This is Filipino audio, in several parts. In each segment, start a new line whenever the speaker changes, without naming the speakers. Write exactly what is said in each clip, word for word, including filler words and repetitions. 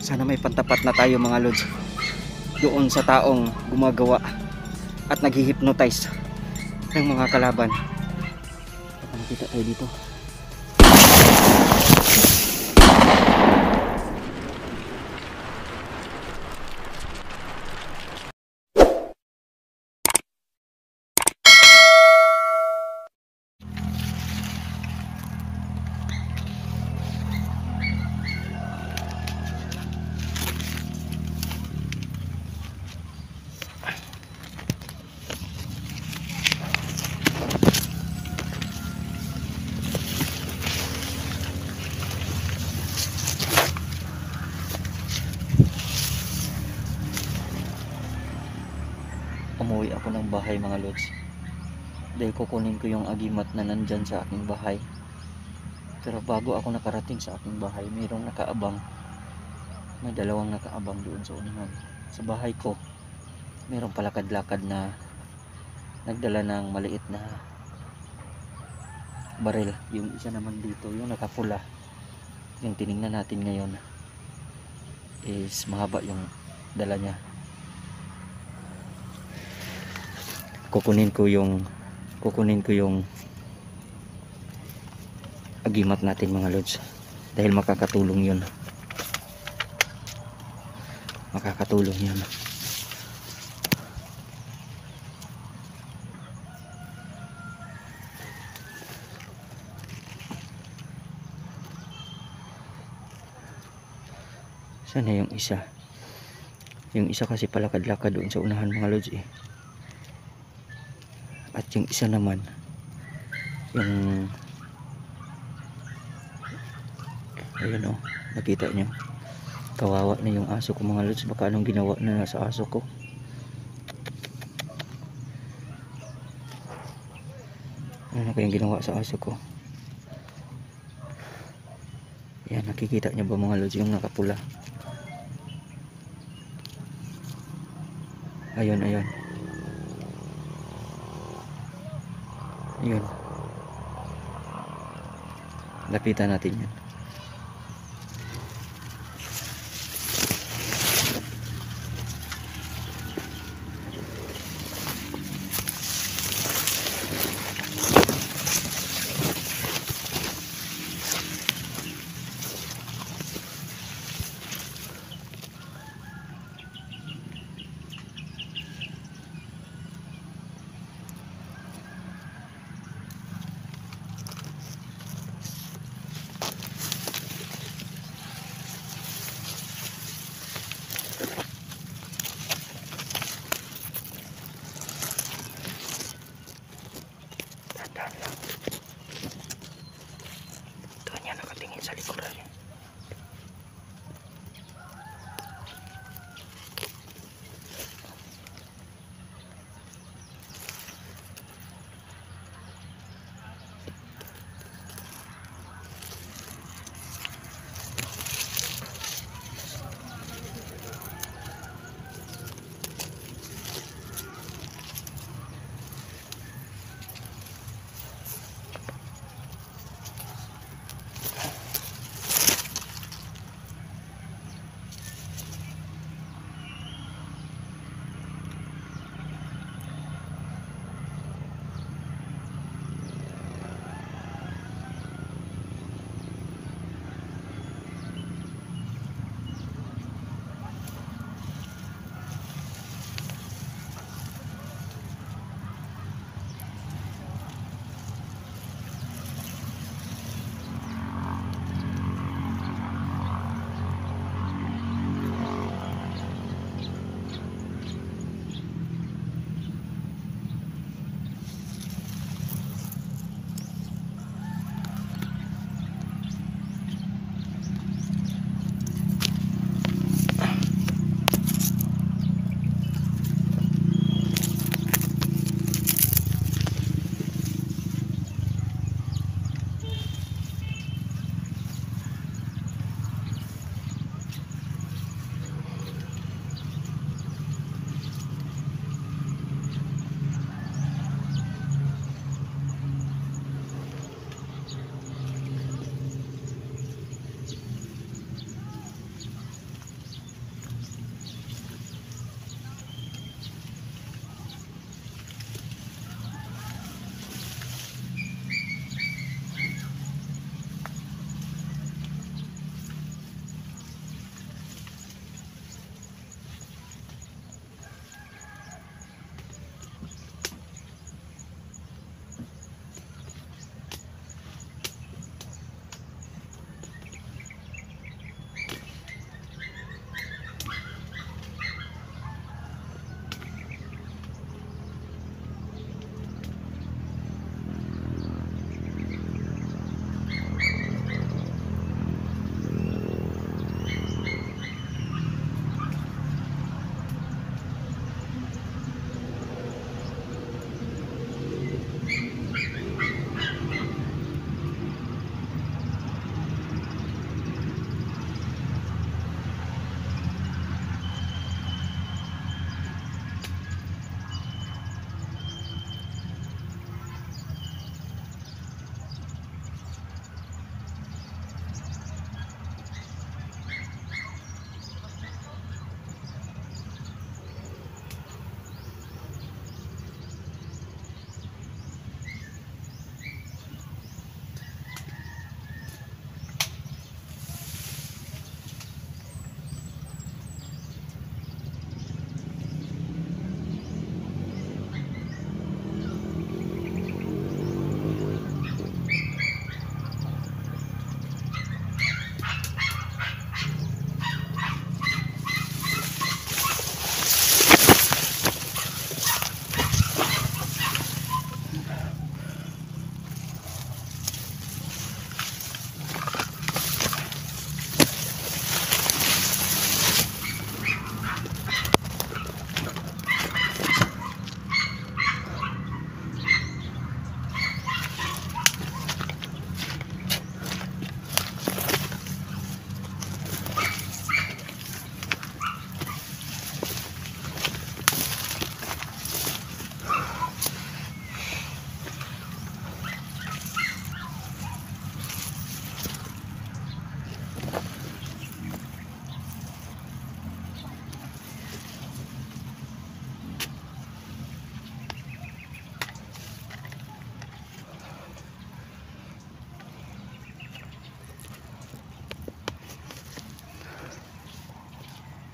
Sana may pantapat na tayo mga lods doon sa taong gumagawa at nag-hypnotize ng mga kalaban. Baka makita tayo dito. Umuwi ako ng bahay mga lods dahil kukunin ko yung agimat na nandyan sa aking bahay. Pero bago ako nakarating sa aking bahay, mayroong nakaabang, may dalawang nakaabang doon sa unahan. Sa bahay ko mayroong palakad-lakad na nagdala ng maliit na baril. Yung isa naman dito, yung nakapula, yung tiningnan natin ngayon, is mahaba yung dala niya. Kukunin ko yung kukunin ko yung agimat natin mga lods dahil makakatulong yun. Makakatulong yun. Sana yung isa. Yung isa kasi palakad-lakad doon sa unahan mga lods eh. At yung isa naman, yung ayun o, nakita nyo, kawawa na yung aso ko mga lods. Baka anong ginawa na sa aso ko. Ano kayang ginawa sa aso ko? Yan, nakikita nyo ba mga lods yung nakapula? Ayun, ayun. Ayun. Lapitan natin yan.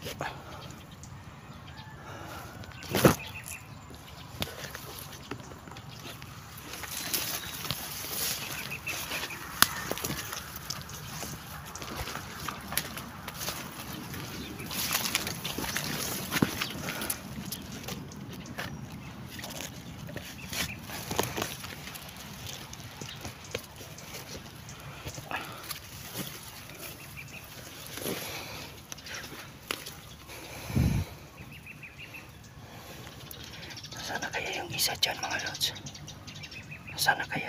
Sana kaya yung isa dyan mga lods? Sana kaya?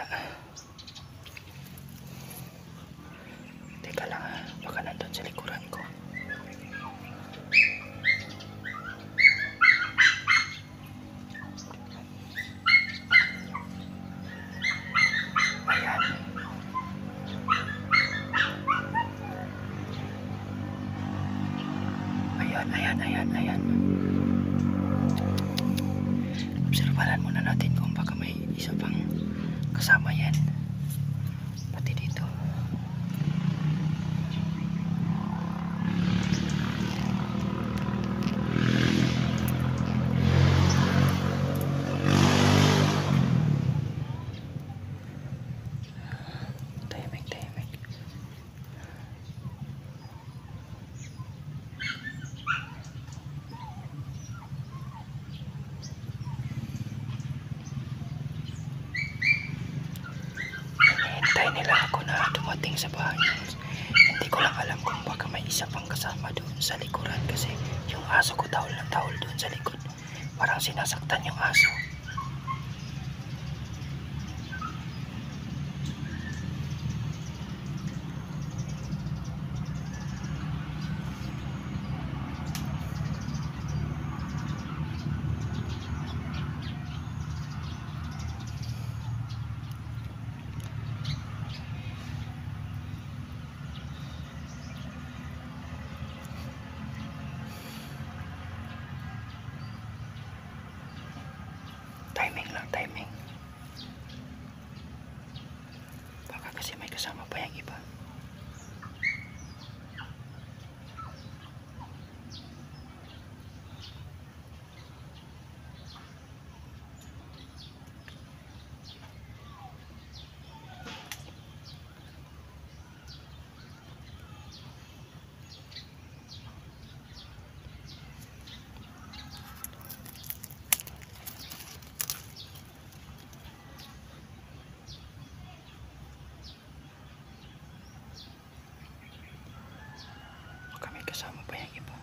Teka lang ha, baka nandun sa likuran ko. Ayan. Ayan, ayan, ayan, ayan. Obserbahan muna natin kung baka may isa pang kasama yan. Pati dito. Tahimik, tahimik. Hinihintay nila ako na dumating sa bahay. Hindi ko lang alam kung baka may isa pang kasama doon sa likuran kasi yung aso ko tawol ng tawol doon sa likod. Parang sinasaktan yung aso. Timing lang, timing. Baka kasi may kasama pa yung iba. Kasama pa yung iba.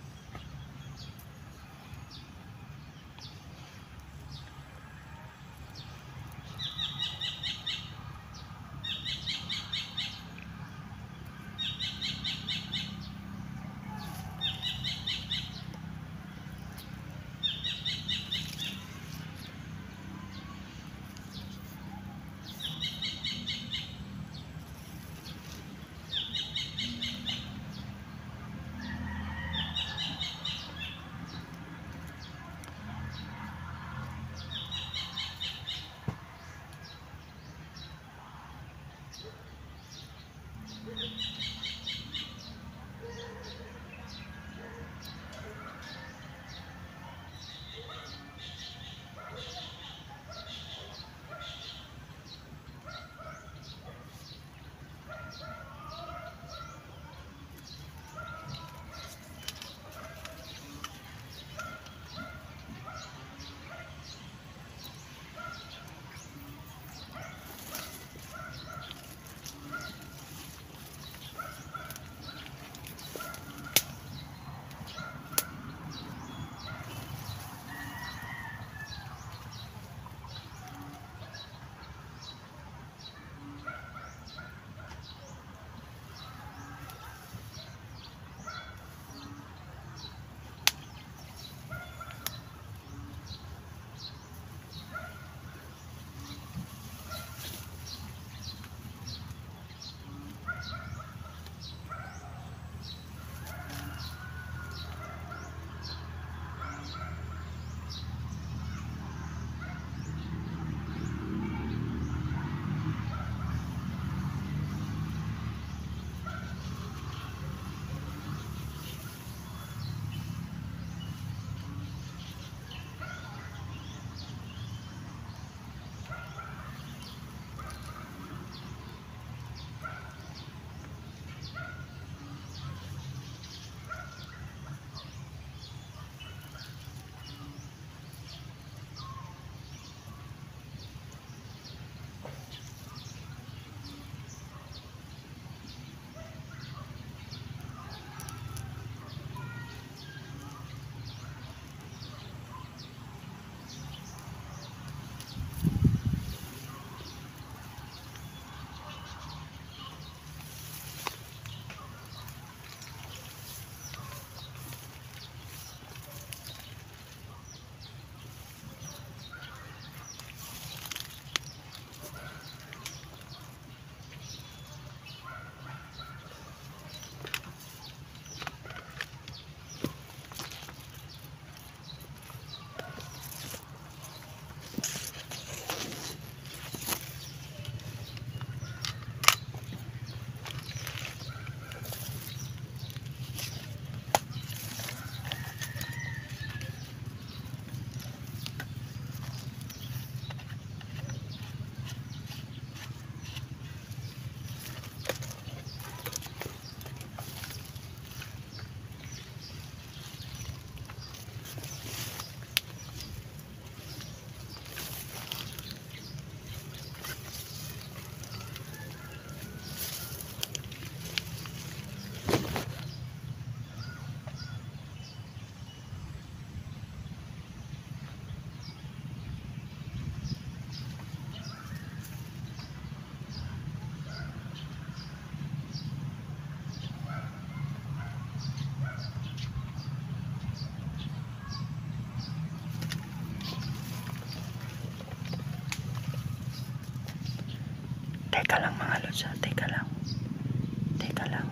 Teka lang mga lods, ah. Teka lang. Teka lang.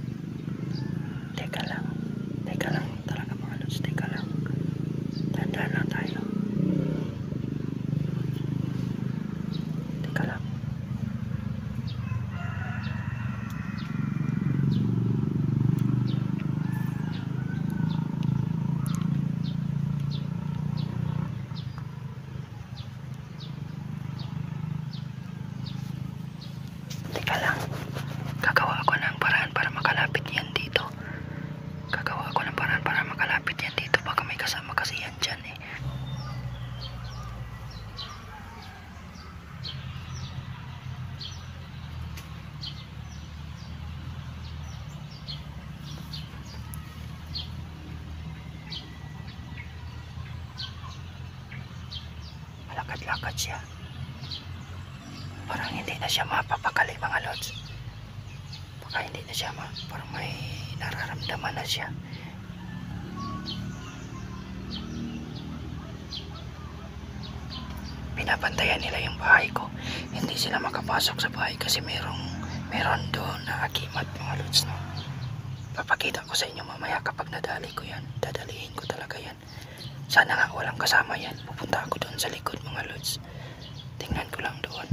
Teka lang. Teka lang talaga mga lods. Teka lang. Tandaan lang tayo. Teka lang. Teka lang. Gagawa ako ng paraan para makalapit yan dito. Gagawa ako ng paraan para makalapit yan dito. Baka may kasama kasi yan dyan eh. Malakad-lakad siya. Parang hindi na siya mapapakali mga lods. Baka hindi na siya ma... Parang may nararamdaman na siya. Pinapantayan nila yung bahay ko. Hindi sila makapasok sa bahay kasi merong meron doon na agimat mga lods, no? Papakita ko sa inyo mamaya kapag nadali ko yan. Dadalihin ko talaga yan. Sana nga walang kasama yan. Pupunta ako doon sa likod mga lods. Tingnan ko lang doon.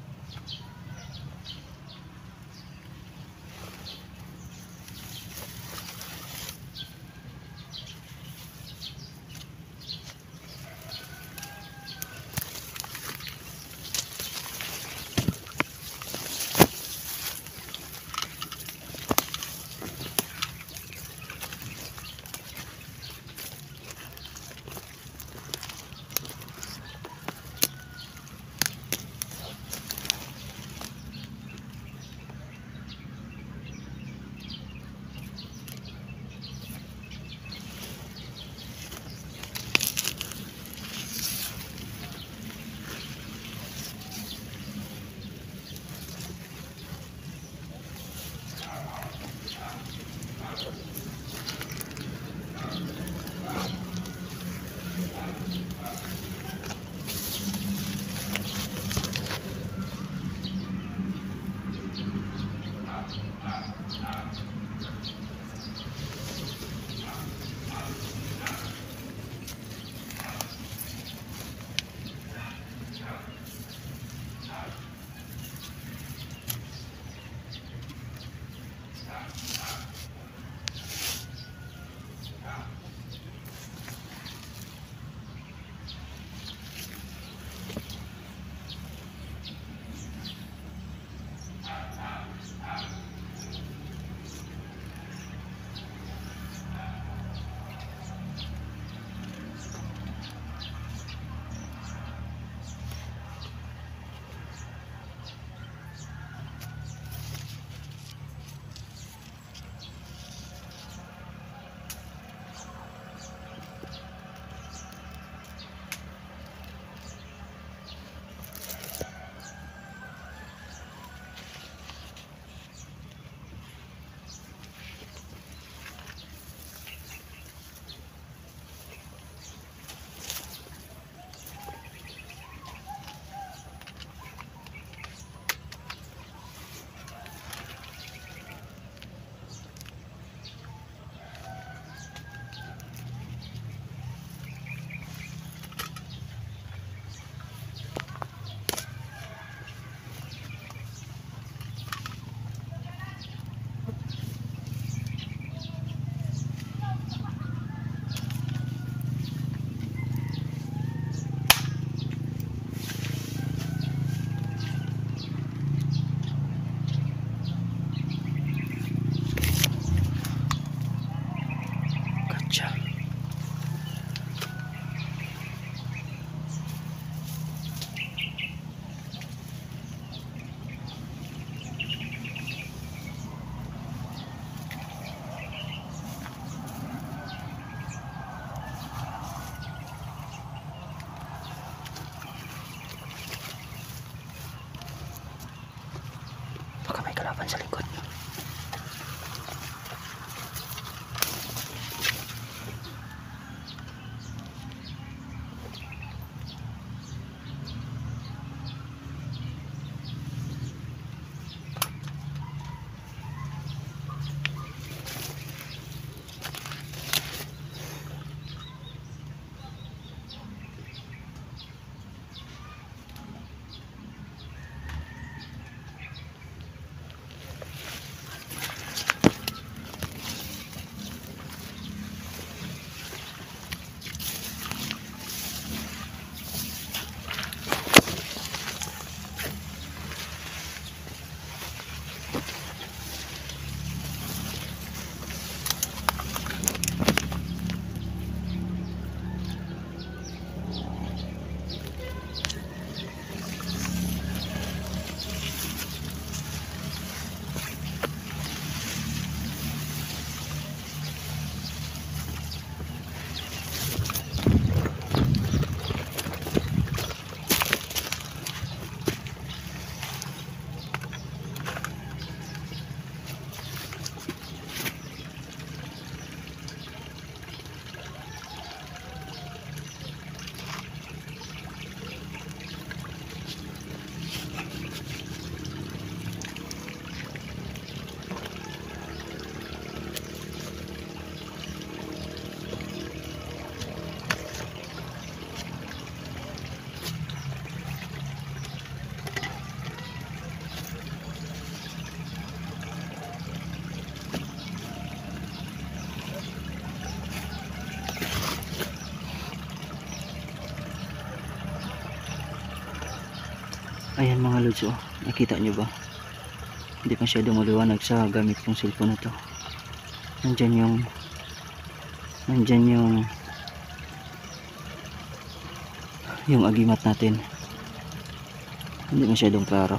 kalaban sa likod. Ayan mga lods, oh. Nakita nyo ba? Hindi masyadong maliwanag sa gamit kong cellphone na to. Nandyan yung nandyan yung yung agimat natin. Hindi masyadong klaro.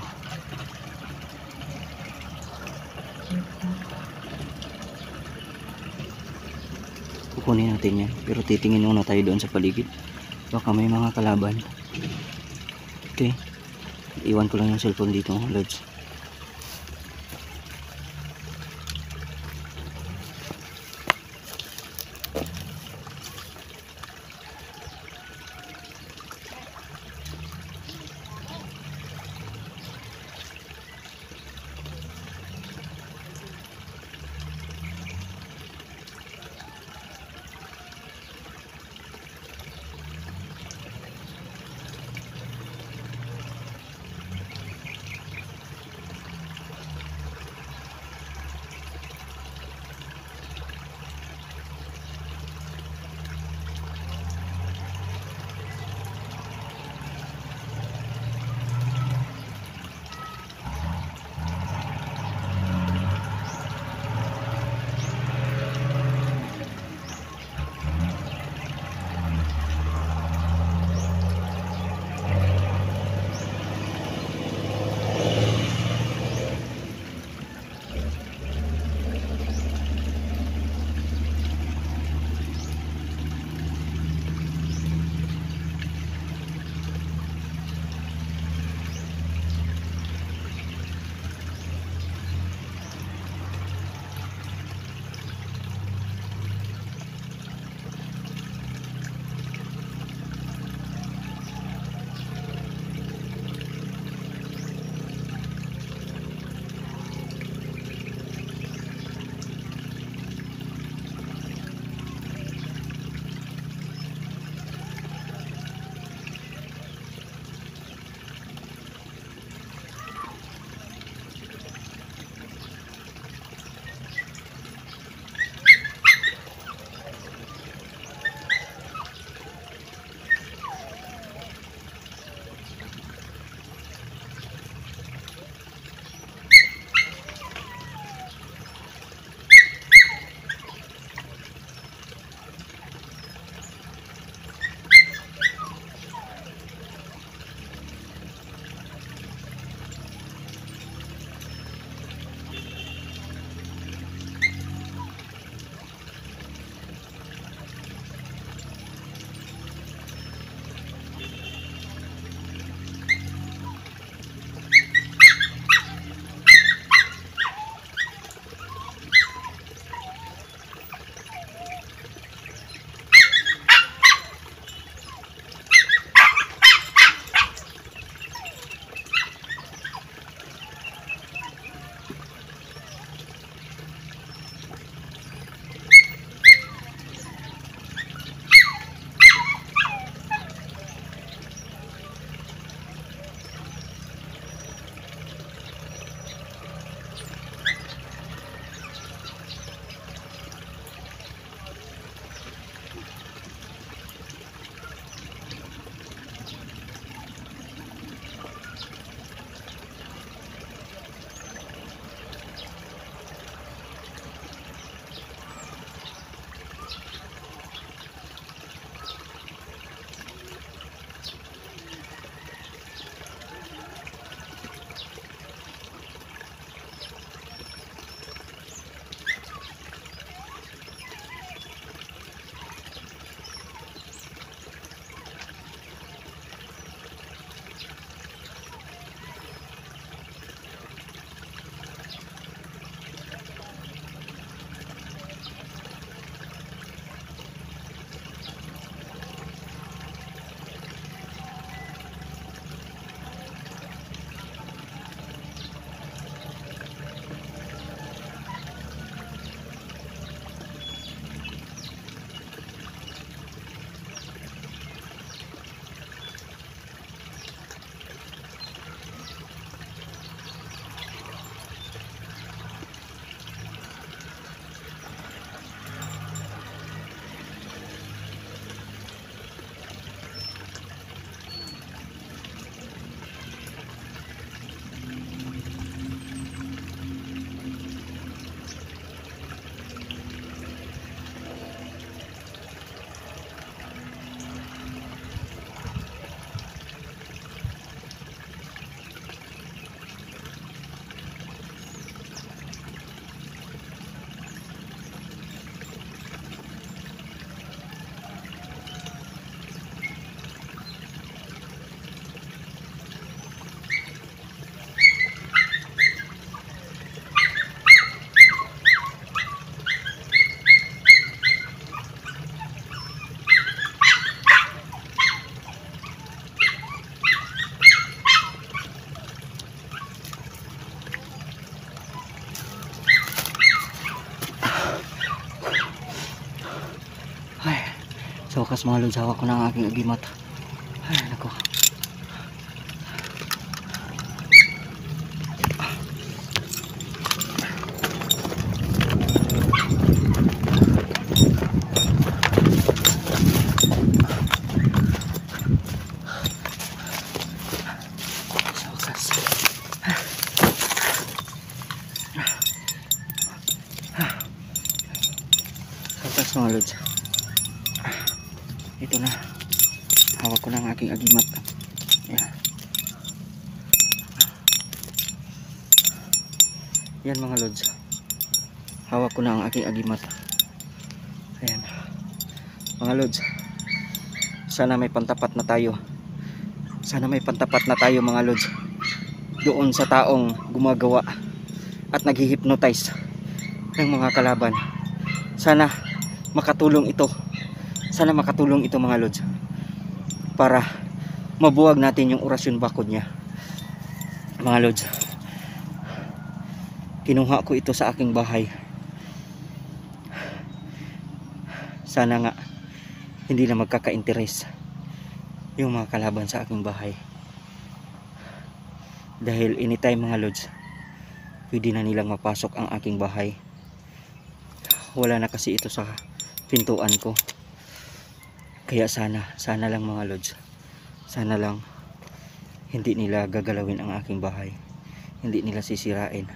Kukunin natin yan, pero titingin muna tayo doon sa paligid, baka may mga kalaban. Okay, iwan ko lang yung cellphone dito mga lods. Sa wakas mga lods, hawak ko na ang aking agimat. Ay nako. Sa wakas. Sa wakas mga lods. Ito na, hawak ko na ang aking agimat. Yan. Yan mga lods, hawak ko na ang aking agimat. Ayan mga lods, sana may pantapat na tayo. Sana may pantapat na tayo mga lods doon sa taong gumagawa at nag-hypnotize ng mga kalaban. Sana makatulong ito. Sana makatulong ito mga lods para mabuwag natin yung orasyon bakod niya. Mga lods, kinuha ko ito sa aking bahay. Sana nga hindi na magkaka-interes yung mga kalaban sa aking bahay. Dahil anytime mga lods, pwede na nilang mapasok ang aking bahay. Wala na kasi ito sa pintuan ko. Kaya sana, sana lang mga lods, sana lang hindi nila gagalawin ang aking bahay. Hindi nila sisirain.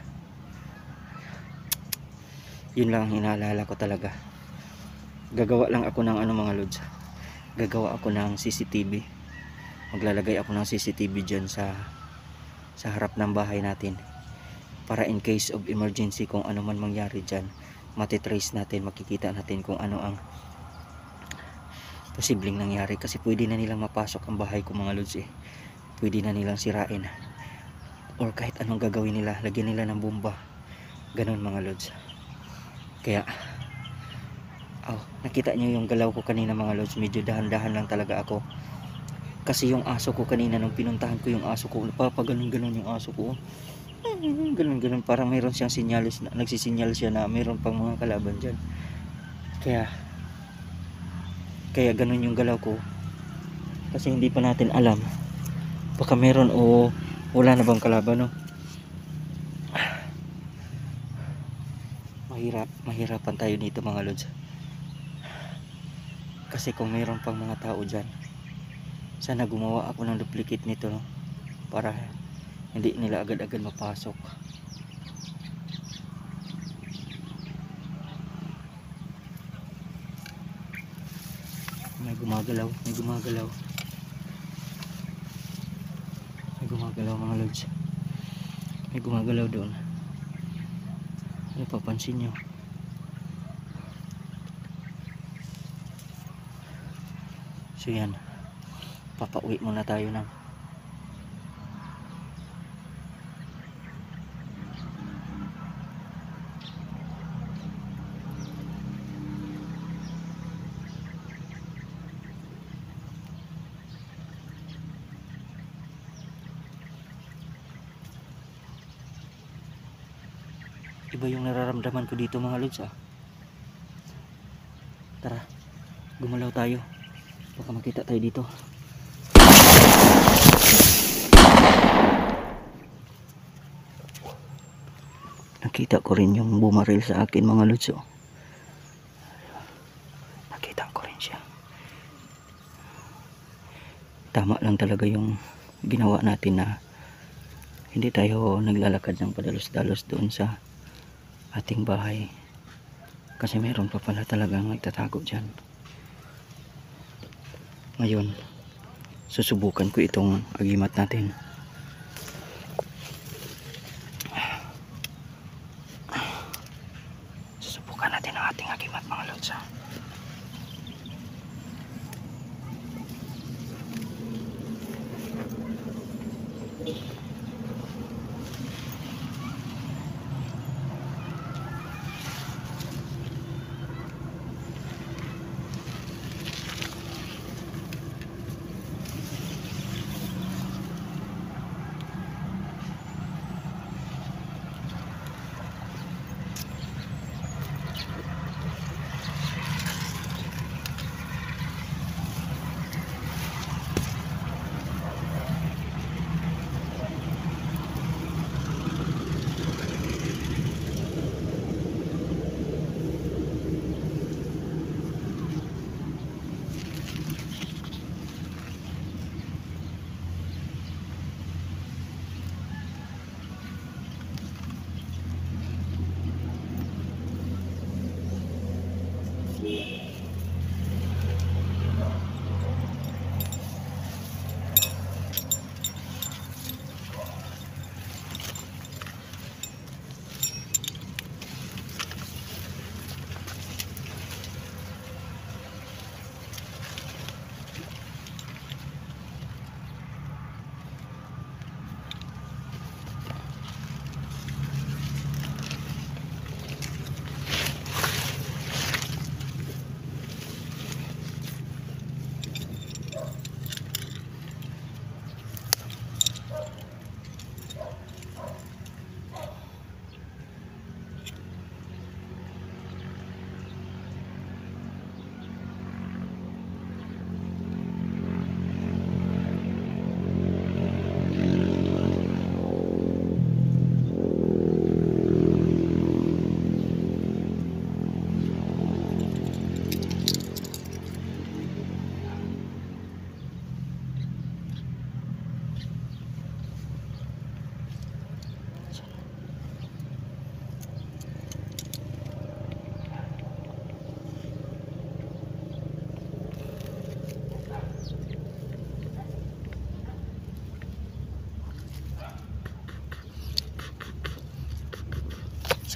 Yun lang ang inaalala ko talaga. Gagawa lang ako ng ano mga lods, gagawa ako ng C C T V. Maglalagay ako ng C C T V dyan sa sa harap ng bahay natin, para in case of emergency, kung ano man mangyari dyan, matitrace natin, makikita natin kung ano ang posibleng nangyari. Kasi pwede na nilang mapasok ang bahay ko mga lods eh. Pwede na nilang sirain, or kahit anong gagawin nila, lagyan nila ng bomba, ganun mga lods. Kaya oh, nakita nyo yung galaw ko kanina mga lods, medyo dahan-dahan lang talaga ako. Kasi yung aso ko kanina, nung pinuntahan ko yung aso ko, papaganon-ganon yung aso ko, ganon-ganon, parang mayroon siyang sinyalis na, nagsisinyal siya na mayroon pang mga kalaban dyan. Kaya kaya ganun yung galaw ko, kasi hindi pa natin alam baka meron o wala na bang kalaban, no? Mahirap, mahirapan tayo dito mga lods. Kasi kung mayroon pang mga tao dyan, sana gumawa ako ng duplicate nito, no? Para hindi nila agad-agad mapasok. May gumagalaw, may gumagalaw. May gumagalaw mga lods. May gumagalaw doon. Ano papansin nyo? So yan, papauwi muna tayo ng iba yung nararamdaman ko dito mga lods, ah. Tara, gumalaw tayo, baka makita tayo dito. Nakita ko rin yung bumaril sa akin mga lods, oh. Nakita ko rin siya. Tama lang talaga yung ginawa natin na hindi tayo naglalakad ng padalos-dalos doon sa ating bahay, kasi meron pa pala talagang nagtatago dyan. Ngayon susubukan ko itong agimat natin. Susubukan natin ang ating agimat mga lods.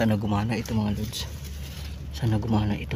Sana gumana ito mga lods. Sana gumana ito.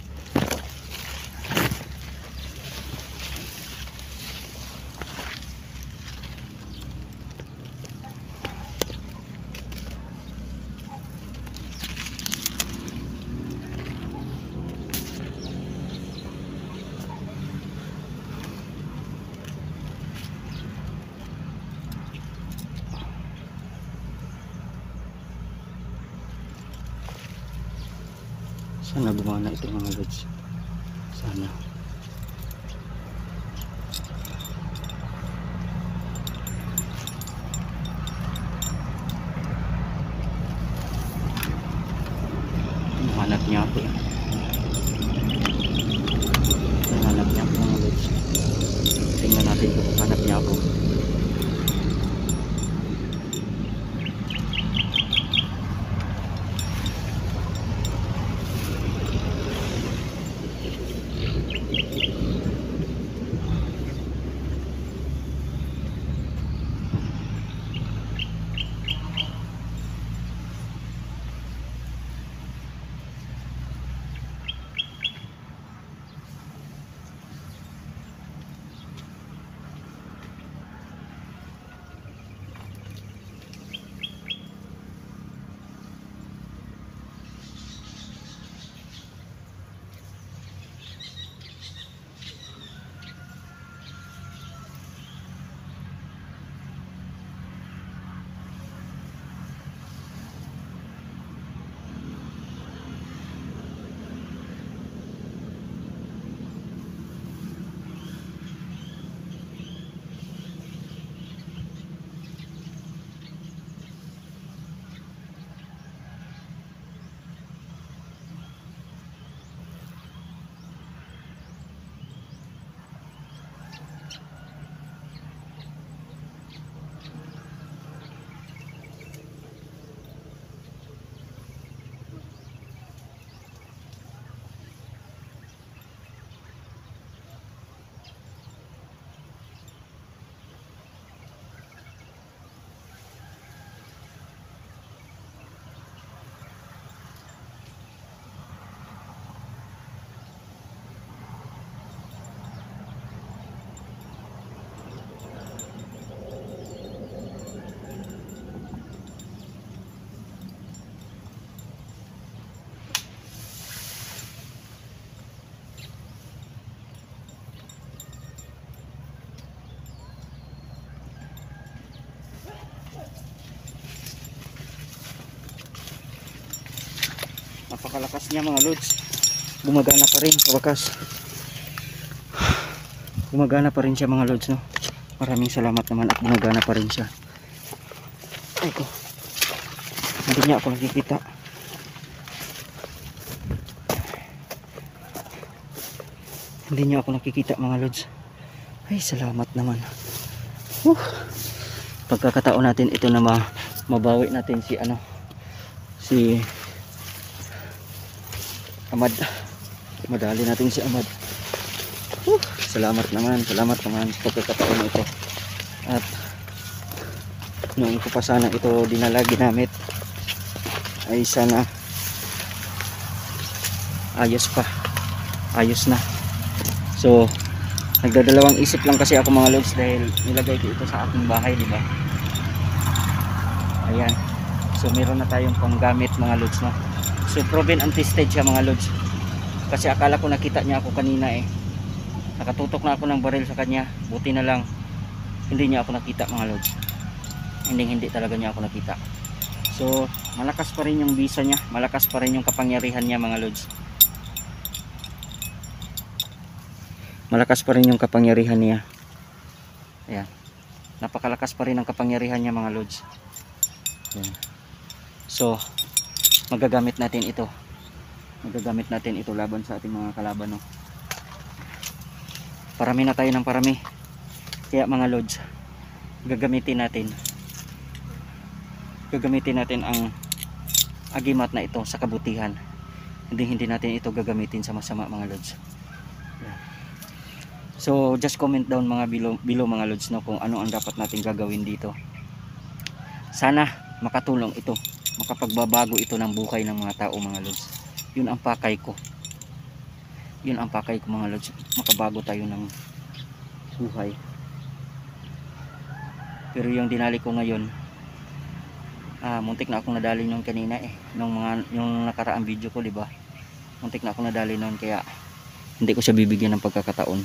Sana gumana ito mga lods. Sana. Hanap niya ako eh. Hanap niya ako mga lods. Tingnan natin kung hanap niya ako. Napakalakas niya mga lods. Gumagana pa rin sa wakas. Gumagana pa rin siya mga lods, no. Maraming salamat naman at gumagana pa rin siya. Ay ko. Hindi niya ako nakikita. Hindi niya ako nakikita mga lods. Ay salamat naman. Uh, pagkakataon natin ito na ma mabawi natin si ano si Ahmad. Madali natin si Ahmad. Uh, salamat naman, salamat naman sa pagkakataon na ito. At nung ko pa sana ito dinala ginamit ay sana ayos pa. Ayos na. So nagdadalawang isip lang kasi ako mga lods dahil nilagay ko ito sa aking bahay, di ba? Ayan. So meron na tayong panggamit mga lods, no. So proven and tested siya mga lods. Kasi akala ko nakita niya ako kanina eh. Nakatutok na ako ng baril sa kanya. Buti na lang hindi niya ako nakita mga lods. Hindi hindi talaga niya ako nakita. So malakas pa rin yung bisa niya, malakas pa rin yung kapangyarihan niya mga lods. Malakas pa rin yung kapangyarihan niya. Ayan. Napakalakas pa rin ang kapangyarihan niya mga lods. Ayan. So magagamit natin ito. Magagamit natin ito laban sa ating mga kalaban, no. Parami na tayo ng parami. Kaya mga lods, gagamitin natin. Gagamitin natin ang agimat na ito sa kabutihan. Hindi hindi natin ito gagamitin sa masama mga lods. Ayan. So just comment down mga below, below mga lods, no, kung ano ang dapat natin gagawin dito. Sana makatulong ito makapagbabago ito ng buhay ng mga tao mga lods. Yun ang pakay ko. Yun ang pakay ko mga lods. Makabago tayo ng buhay. Pero yung dinali ko ngayon, ah, muntik na akong nadali nung kanina eh. Nung mga yung nakaraang video ko, di ba? Muntik na akong nadali noon kaya hindi ko siya bibigyan ng pagkakataon.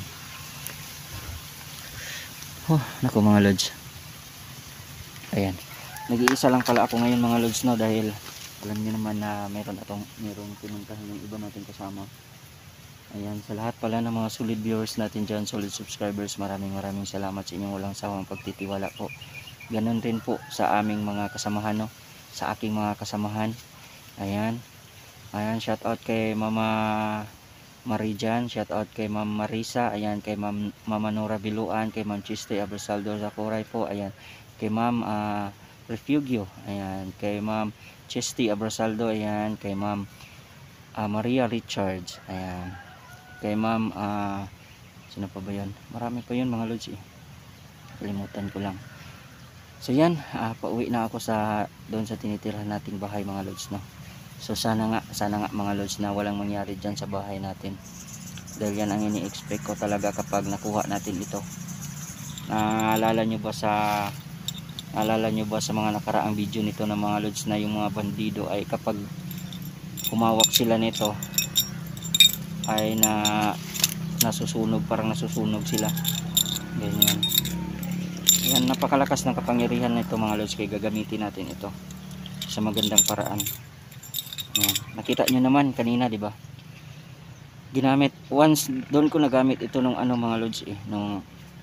Oh, naku mga lods. Ayan. Nag-iisa lang pala ako ngayon mga lods no dahil alam niyo naman na meron atong merong pinuntahan yung iba natin kasama. Ayan, sa lahat pala ng mga solid viewers natin dyan, solid subscribers, maraming maraming salamat sa inyong walang sawang pagtitiwala po. Ganon rin po sa aming mga kasamahan, no? Sa aking mga kasamahan. Ayan. Ayan, shout out kay Mama Marijan, shout out kay Ma'am Marisa, ayan, kay Ma'am Mama Nora Biluan, kay Ma'am Chiste Abersaldo Zacoray po, ayan, kay Ma'am uh, Refugio, ayan, kay Ma'am Chiste Abersaldo, ayan, kay Ma'am uh, Maria Richards, ayan, kay Ma'am uh, sino pa ba yun? Marami pa yun mga lods eh. Kalimutan ko lang. So yan, uh, pauwi na ako sa doon sa tinitirhan nating bahay mga lods, no. So sana nga, sana nga mga lods na walang mangyari dyan sa bahay natin. Dahil yan ang ini-expect ko talaga kapag nakuha natin ito. Naalala nyo ba sa naalala nyo ba sa mga nakaraang video nito ng mga lods na yung mga bandido ay kapag kumawak sila nito ay na nasusunog, parang nasusunog sila. Ganyan. Yan, napakalakas ng kapangyarihan nito mga lods, kaya gagamitin natin ito sa magandang paraan. Yan. Nakita nyo naman kanina, di ba? Ginamit once doon ko nagamit ito nung ano mga lods eh, nung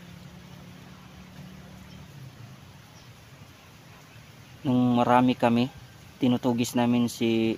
nung marami kami, tinutugis namin si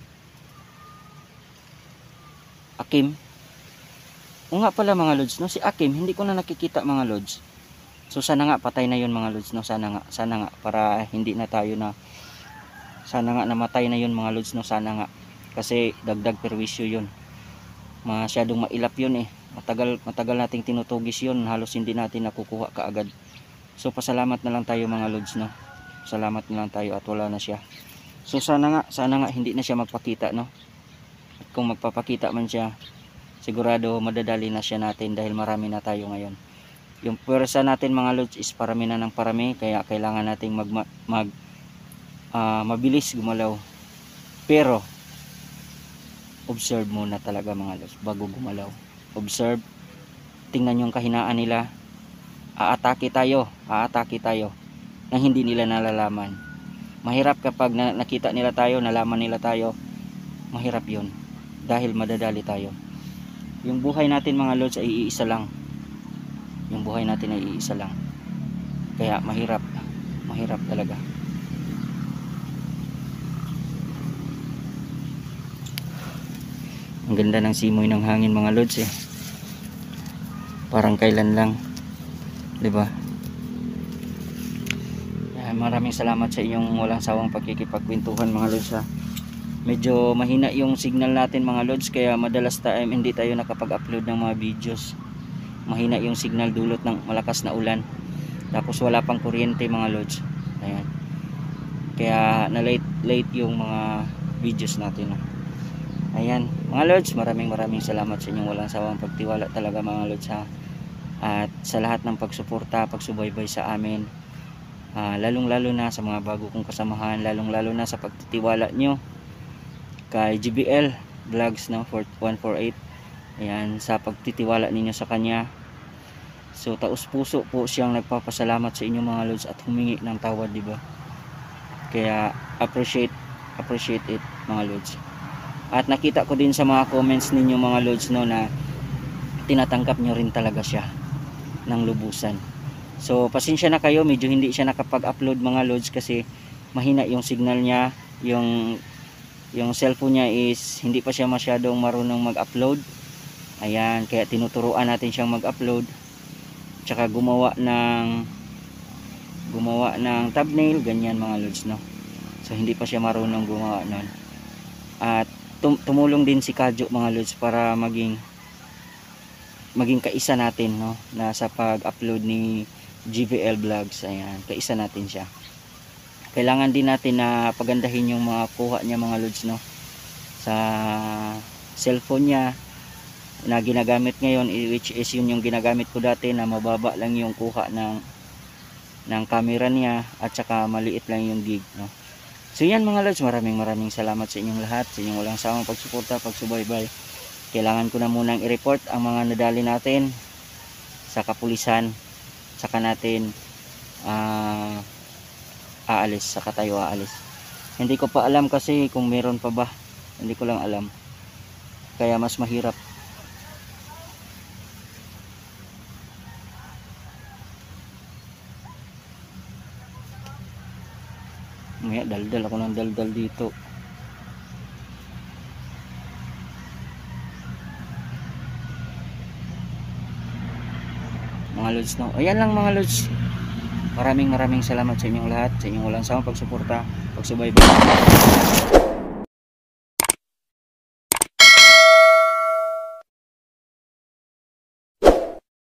Akim. O nga pala mga lods, no, si Akim hindi ko na nakikita mga lods. So sana nga patay na yun mga lods, no, sana nga, sana nga para hindi na tayo na sana nga namatay na yun mga lods, no, sana nga kasi dagdag perwisyo yun, masyadong mailap yun eh, matagal matagal nating tinutugis yun, halos hindi natin nakukuha kaagad. So pasalamat na lang tayo mga lods, no, salamat na lang tayo at wala na siya. So sana nga, sana nga hindi na siya magpakita, no, at kung magpapakita man siya sigurado madadali na siya natin dahil marami na tayo ngayon. Yung pwersa natin mga lods is parami na ng parami, kaya kailangan nating mag, mag uh, mabilis gumalaw. Pero observe muna talaga mga lods bago gumalaw. Observe, tingnan yung kahinaan nila. Aatake tayo, aatake tayo nang hindi nila nalalaman. Mahirap kapag na, nakita nila tayo, nalaman nila tayo, mahirap yun dahil madadali tayo. Yung buhay natin mga lods ay iisa lang. Yung buhay natin ay iisa lang. Kaya mahirap, mahirap talaga. Ang ganda ng simoy ng hangin mga lods eh. Parang kailan lang, 'di ba? Maraming salamat sa inyong walang sawang pagkikipagkwentuhan mga lods ha. Medyo mahina yung signal natin mga lods, kaya madalas time hindi tayo nakapag-upload ng mga videos. Mahina yung signal dulot ng malakas na ulan. Tapos wala pang kuryente mga lods. Ayan. Kaya na late late yung mga videos natin. Ayan, mga lods, maraming maraming salamat sa inyong walang sawang pagtiwala talaga mga lods ha. At sa lahat ng pagsuporta, pagsubaybay sa amin. Uh, lalong lalo na sa mga bago kong kasamahan, lalong lalo na sa pagtitiwala nyo kay G B L Vlogs, no, one forty-eight. Ayan, sa pagtitiwala ninyo sa kanya. So taos puso po siyang nagpapasalamat sa inyo mga lods at humingi ng tawad, di ba? Kaya appreciate appreciate it mga lods. At nakita ko din sa mga comments ninyo mga lods, no, na tinatanggap nyo rin talaga siya ng lubusan. So pasensya na kayo, medyo hindi siya nakapag-upload mga lods kasi mahina yung signal niya, yung yung cellphone niya is hindi pa siya masyadong marunong mag-upload. Ayan, kaya tinuturuan natin siyang mag-upload. Tsaka gumawa ng gumawa ng thumbnail, ganyan mga lods, no. So hindi pa siya marunong gumawa noon. At tum tumulong din si Kadyo mga lods para maging maging kaisa natin, no, na sa pag-upload ni G B L Vlogs. Ayan, kaisa natin siya. kailangan din natin na pagandahin yung mga kuha niya mga lods, no, sa cellphone niya na ginagamit ngayon, which is yun yung ginagamit ko dati na mababa lang yung kuha ng ng camera niya at saka maliit lang yung gig, no. So yan mga lods, maraming maraming salamat sa inyong lahat, sa inyong walang sawang pagsuporta, pagsubaybay. Kailangan ko na munang i-report ang mga nadali natin sa kapulisan, saka natin uh, aalis, saka tayo aalis. Hindi ko pa alam kasi kung meron pa ba, hindi ko lang alam, kaya mas mahirap. Maya daldal ako ng daldal dito. Mga lods, no, ayan lang mga lods. Maraming maraming salamat sa inyong lahat, sa inyong walang sawang pagsuporta, pagsubaybay.